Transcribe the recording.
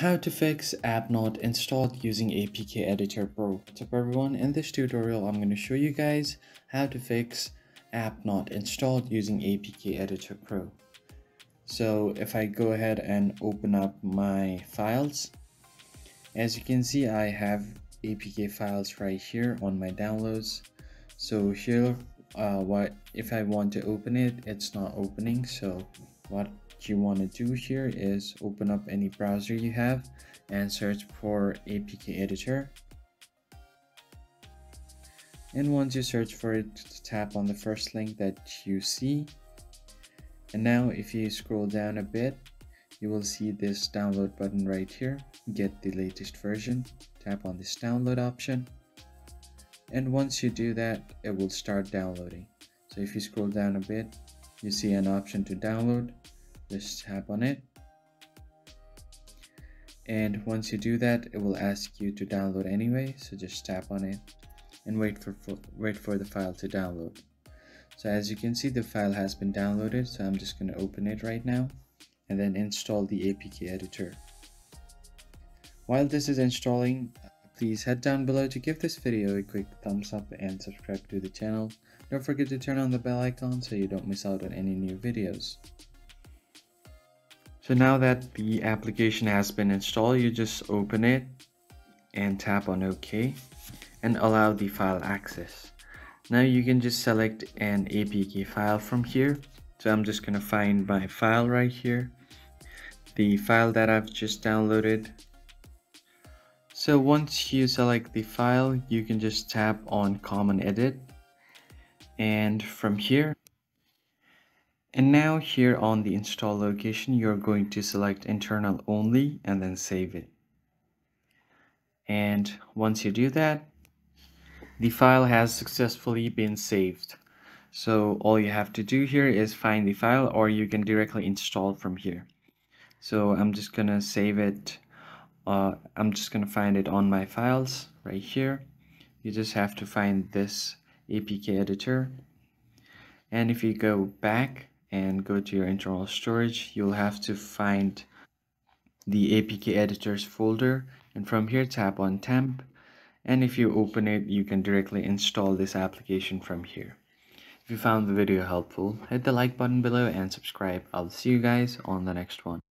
How to fix app not installed using APK Editor Pro. What's up everyone, in this tutorial I'm going to show you guys how to fix app not installed using APK Editor Pro. So if I go ahead and open up my files, as you can see I have APK files right here on my downloads. So here what if I want to open it, it's not opening. So what you want to do here is open up any browser you have and search for APK Editor, and once you search for it, tap on the first link that you see, and now if you scroll down a bit you will see this download button right here. Get the latest version, tap on this download option, and once you do that it will start downloading. So if you scroll down a bit you see an option to download. Just tap on it, and once you do that it will ask you to download anyway, so just tap on it and wait for the file to download. So as you can see the file has been downloaded, so I'm just going to open it right now and then install the APK editor. While this is installing, please head down below to give this video a quick thumbs up and subscribe to the channel. Don't forget to turn on the bell icon so you don't miss out on any new videos. So now that the application has been installed, you just open it and tap on OK and allow the file access. Now you can just select an APK file from here. So I'm just going to find my file right here, the file that I've just downloaded. So once you select the file, you can just tap on Common Edit, and from here, and now here on the install location, you're going to select internal only and then save it. And once you do that, the file has successfully been saved. So all you have to do here is find the file, or you can directly install from here. So I'm just gonna save it. I'm just gonna find it on my files right here. You just have to find this APK editor, and if you go back and go to your internal storage, you'll have to find the APK editors folder, and from here tap on temp, and if you open it you can directly install this application from here. If you found the video helpful, hit the like button below and subscribe. I'll see you guys on the next one.